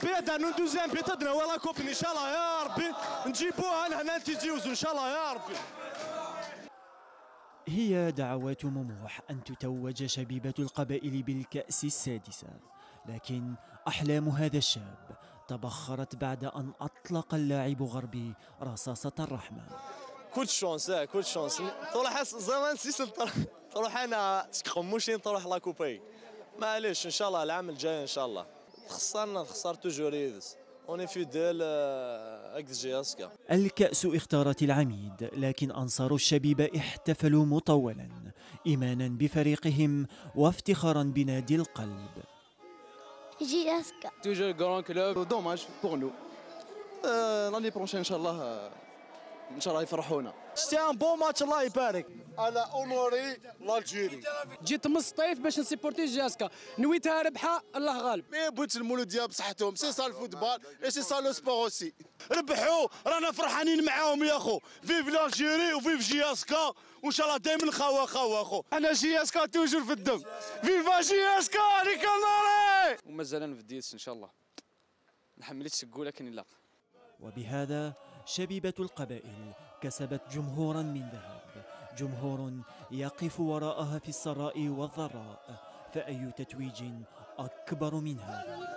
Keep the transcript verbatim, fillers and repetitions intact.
بيت انو دوزيام بيت ادنا ولا كوبين ان شاء الله يا ربي نجيبوها لهنا تيزيوزو ان شاء الله يا ربي. هي دعوات مموح أن تتوج شبيبة القبائل بالكأس السادسة، لكن أحلام هذا الشاب تبخرت بعد أن أطلق اللاعب غربي رصاصة الرحمة. كل شونس كل شونس طروح زمان سيسل طروح انا تخموشين طروح لا كوبي معليش ان شاء الله العام الجاي ان شاء الله. خسرنا خسر توجور يدس اوني فيديل اك جياسكا. الكأس اختارت العميد، لكن أنصار الشبيبة احتفلوا مطولا إيمانا بفريقهم وافتخارا بنادي القلب. جياسكا توجور غران كلوب دوماج بور نو لاني بروشين ان شاء الله ان شاء الله يفرحونا. سيتي ان بون ماتش الله يبارك. انا اونوري لالجيري جيت من الصيف باش نسيبورتي جياسكا نويتها ربحه الله غالب. مي بغيت المولوديه بصحتهم سي سا الفوتبال اي سي سا لو سبور اوسي. ربحوا رانا فرحانين معاهم يا خو. فيف لالجيري وفيف جياسكا وان شاء الله دائما خوا خوا خو. انا جياسكا توجور في الدم. فيفا جياسكا ريكالوري. ومازال في الديس ان شاء الله نحملت سقوله كاين لا. وبهذا شبيبة القبائل كسبت جمهورا من ذهب، جمهور يقف وراءها في السراء والضراء، فأي تتويج أكبر من هذا؟